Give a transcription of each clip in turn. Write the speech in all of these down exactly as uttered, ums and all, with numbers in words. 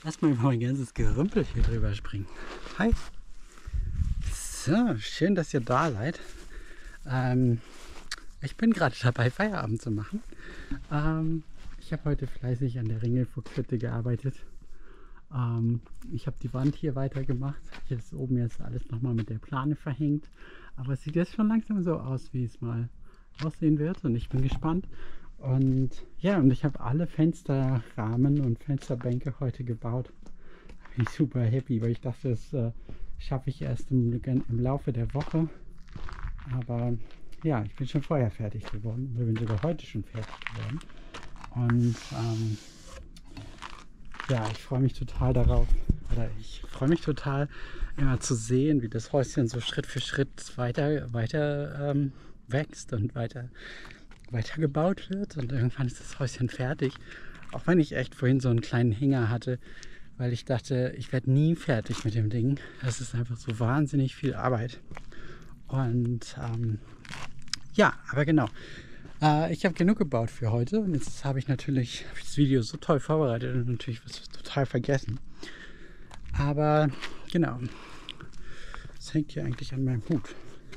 Erstmal über mein ganzes Gerümpel hier drüber springen. Hi. So, schön, dass ihr da seid. Ähm, ich bin gerade dabei, Feierabend zu machen. Ähm, ich habe heute fleißig an der Ringelfuchshütte gearbeitet. Ähm, ich habe die Wand hier weitergemacht. Hier ist oben jetzt alles nochmal mit der Plane verhängt. Aber es sieht jetzt schon langsam so aus, wie es mal aussehen wird. Und ich bin gespannt. Und ja, und ich habe alle Fensterrahmen und Fensterbänke heute gebaut. Da bin ich super happy, weil ich dachte, das äh, schaffe ich erst im, im Laufe der Woche. Aber ja, ich bin schon vorher fertig geworden. Wir sind sogar heute schon fertig geworden. Und ähm, ja, ich freue mich total darauf. Oder ich freue mich total, immer zu sehen, wie das Häuschen so Schritt für Schritt weiter, weiter ähm, wächst und weiter weiter gebaut wird, und irgendwann ist das Häuschen fertig. Auch wenn ich echt vorhin so einen kleinen Hänger hatte, weil ich dachte, ich werde nie fertig mit dem Ding. Es ist einfach so wahnsinnig viel Arbeit. Und ähm, ja, aber genau. Äh, ich habe genug gebaut für heute, und jetzt habe ich natürlich hab ich das Video so toll vorbereitet und natürlich was total vergessen. Aber genau, das hängt hier eigentlich an meinem Hut.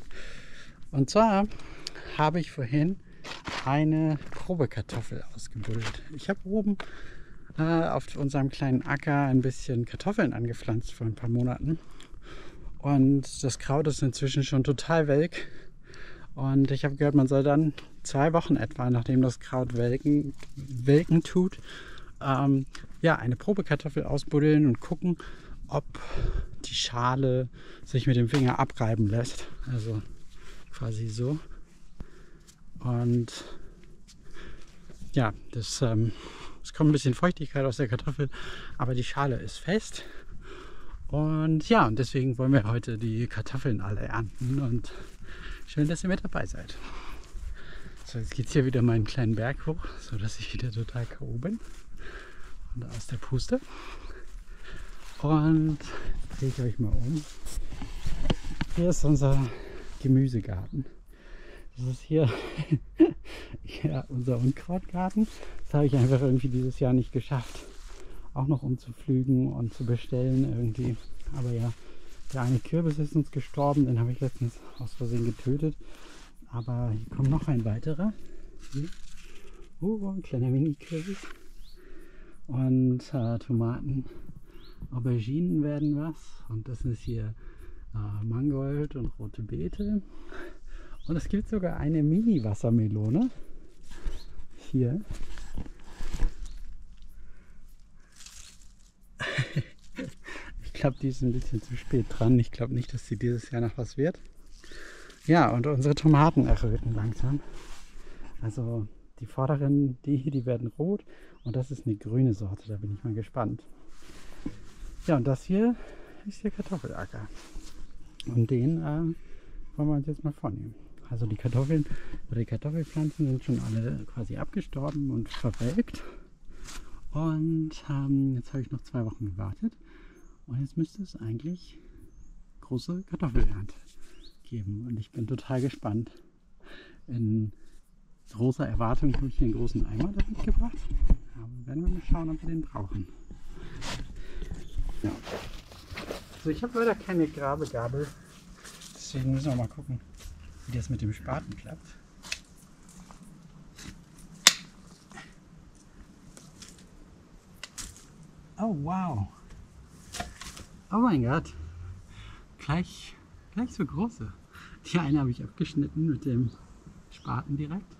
Und zwar habe ich vorhin eine Probekartoffel ausgebuddelt. Ich habe oben äh, auf unserem kleinen Acker ein bisschen Kartoffeln angepflanzt vor ein paar Monaten. Und das Kraut ist inzwischen schon total welk. Und ich habe gehört, man soll dann zwei Wochen etwa, nachdem das Kraut welken, welken tut, ähm, ja, eine Probekartoffel ausbuddeln und gucken, ob die Schale sich mit dem Finger abreiben lässt. Also quasi so. Und ja, das, ähm, es kommt ein bisschen Feuchtigkeit aus der Kartoffel, aber die Schale ist fest. Und ja, und deswegen wollen wir heute die Kartoffeln alle ernten. Und schön, dass ihr mit dabei seid. So, jetzt geht es hier wieder meinen kleinen Berg hoch, sodass ich wieder total K O bin und aus der Puste. Und jetzt drehe ich euch mal um. Hier ist unser Gemüsegarten. Das ist hier ja, unser Unkrautgarten. Das habe ich einfach irgendwie dieses Jahr nicht geschafft, auch noch umzupflügen und zu bestellen irgendwie. Aber ja, der eine Kürbis ist uns gestorben, den habe ich letztens aus Versehen getötet. Aber hier kommt noch ein weiterer. Hier. Oh, ein kleiner Mini-Kürbis. Und äh, Tomaten, Auberginen werden was. Und das ist hier äh, Mangold und rote Beete. Und es gibt sogar eine Mini-Wassermelone. Hier. Ich glaube, die ist ein bisschen zu spät dran. Ich glaube nicht, dass sie dieses Jahr noch was wird. Ja, und unsere Tomaten erröten langsam. Also die vorderen, die hier, die werden rot. Und das ist eine grüne Sorte. Da bin ich mal gespannt. Ja, und das hier ist der Kartoffelacker. Und den äh, wollen wir uns jetzt mal vornehmen. Also die Kartoffeln oder die Kartoffelpflanzen sind schon alle quasi abgestorben und verwelkt. Und ähm, jetzt habe ich noch zwei Wochen gewartet. Und jetzt müsste es eigentlich große Kartoffelernte geben. Und ich bin total gespannt. In großer Erwartung habe ich hier einen großen Eimer damit gebracht. Aber werden wir mal schauen, ob wir den brauchen. Ja. So, ich habe leider keine Grabegabel. Deswegen müssen wir mal gucken, wie das mit dem Spaten klappt. Oh wow! Oh mein Gott! Gleich, gleich so große. Die eine habe ich abgeschnitten mit dem Spaten direkt.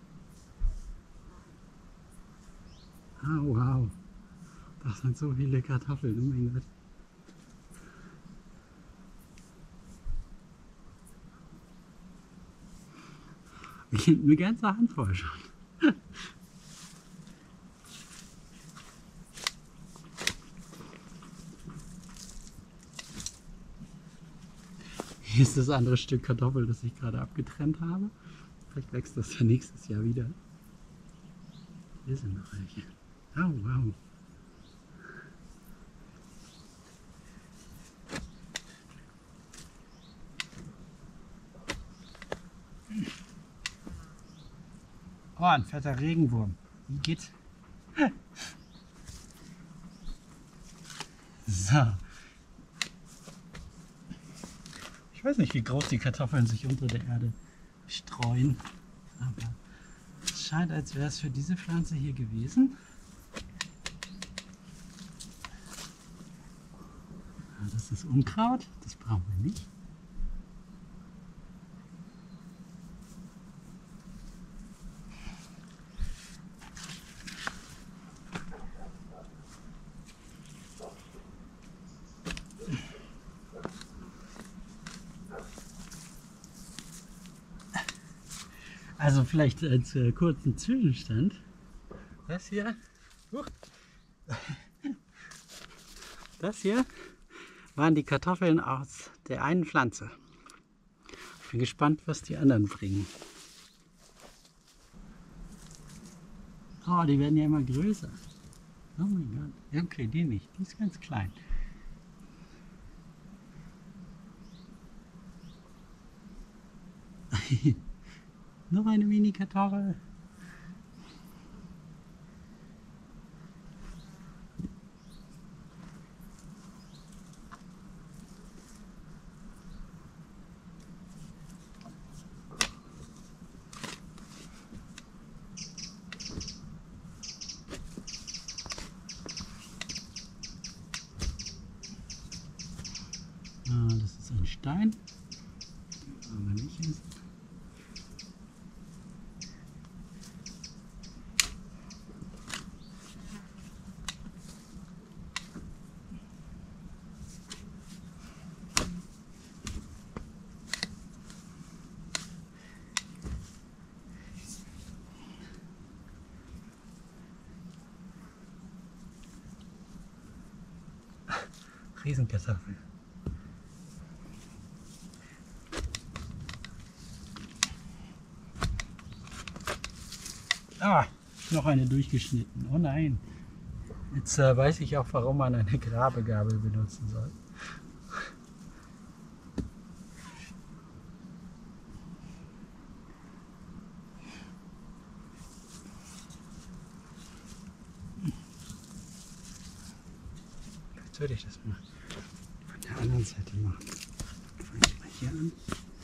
Oh wow! Das sind so viele Kartoffeln, oh mein Gott! Eine ganze Handvoll schon. Hier ist das andere Stück Kartoffel, das ich gerade abgetrennt habe. Vielleicht wächst das ja nächstes Jahr wieder. Hier sind noch welche. Oh wow. Oh, ein fetter Regenwurm. Wie geht's? So. Ich weiß nicht, wie groß die Kartoffeln sich unter der Erde streuen, aber es scheint, als wäre es für diese Pflanze hier gewesen. Das ist Unkraut, das brauchen wir nicht. Also vielleicht als äh, kurzen Zwischenstand. Das hier, uh, das hier waren die Kartoffeln aus der einen Pflanze. Ich bin gespannt, was die anderen bringen. Oh, die werden ja immer größer. Oh mein Gott. Okay, die nicht. Die ist ganz klein. Noch eine Mini-Kartoffel. Ah, das ist ein Stein. Aber nicht ist. Riesenkartoffel. Ah, noch eine durchgeschnitten. Oh nein. Jetzt äh, weiß ich auch, warum man eine Grabegabel benutzen soll. Jetzt würde ich das mal von der anderen Seite machen. Fange ich mal hier an.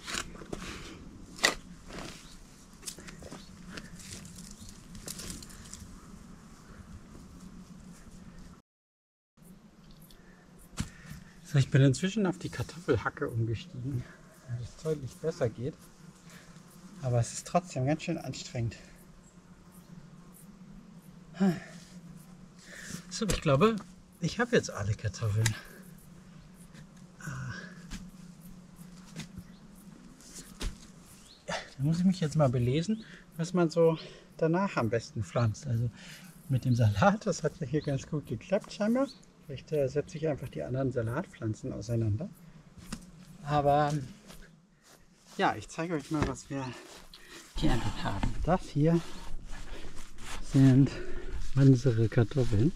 So, ich bin inzwischen auf die Kartoffelhacke umgestiegen, weil es deutlich besser geht. Aber es ist trotzdem ganz schön anstrengend. So, ich glaube, ich habe jetzt alle Kartoffeln. Ja, da muss ich mich jetzt mal belesen, was man so danach am besten pflanzt. Also mit dem Salat, das hat ja hier ganz gut geklappt scheinbar. Vielleicht äh, setze ich einfach die anderen Salatpflanzen auseinander. Aber ja, ich zeige euch mal, was wir geerntet haben. Das hier sind unsere Kartoffeln.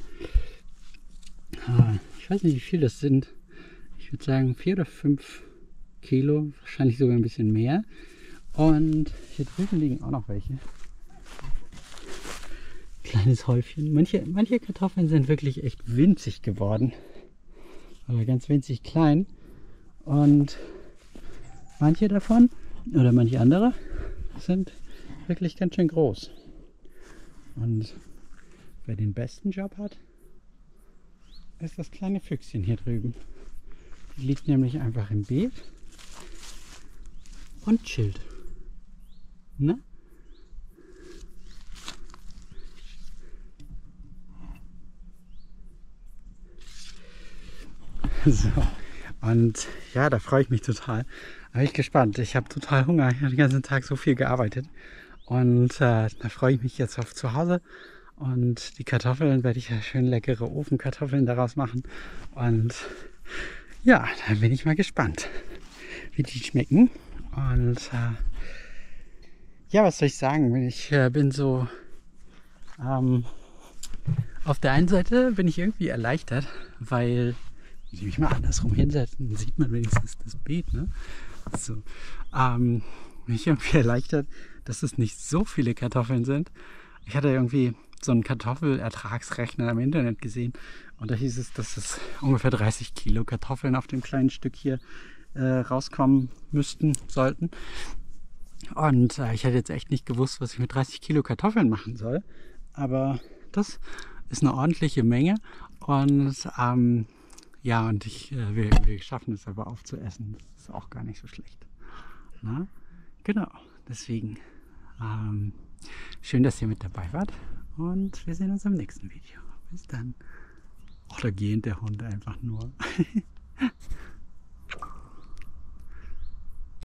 Ich weiß nicht, wie viel das sind. Ich würde sagen vier oder fünf Kilo, wahrscheinlich sogar ein bisschen mehr. Und hier drüben liegen auch noch welche. Kleines Häufchen. Manche, manche Kartoffeln sind wirklich echt winzig geworden. Aber ganz winzig klein. Und manche davon, oder manche andere, sind wirklich ganz schön groß. Und wer den besten Job hat, ist das kleine Füchschen hier drüben. Die liegt nämlich einfach im Beet und chillt. Ne? So, und ja, da freue ich mich total. Da bin ich gespannt. Ich habe total Hunger. Ich habe den ganzen Tag so viel gearbeitet. Und äh, da freue ich mich jetzt auf zu Hause. Und die Kartoffeln werde ich ja schön leckere Ofenkartoffeln daraus machen. Und ja, da bin ich mal gespannt, wie die schmecken. Und äh, ja, was soll ich sagen? Ich äh, bin so ähm, auf der einen Seite bin ich irgendwie erleichtert, weil wenn ich mich mal andersrum hinsetze, dann sieht man wenigstens das Beet. Ne? So, ähm, bin ich irgendwie erleichtert, dass es nicht so viele Kartoffeln sind. Ich hatte irgendwie so einen Kartoffelertragsrechner im Internet gesehen und da hieß es, dass es ungefähr dreißig Kilo Kartoffeln auf dem kleinen Stück hier äh, rauskommen müssten, sollten. Und äh, ich hätte jetzt echt nicht gewusst, was ich mit dreißig Kilo Kartoffeln machen soll. Aber das ist eine ordentliche Menge. Und ähm, ja, und ich, äh, wir, wir schaffen es aber aufzuessen. Das ist auch gar nicht so schlecht. Na? Genau, deswegen ähm, schön, dass ihr mit dabei wart. Und wir sehen uns im nächsten Video. Bis dann. Ach, da gähnt der Hund einfach nur.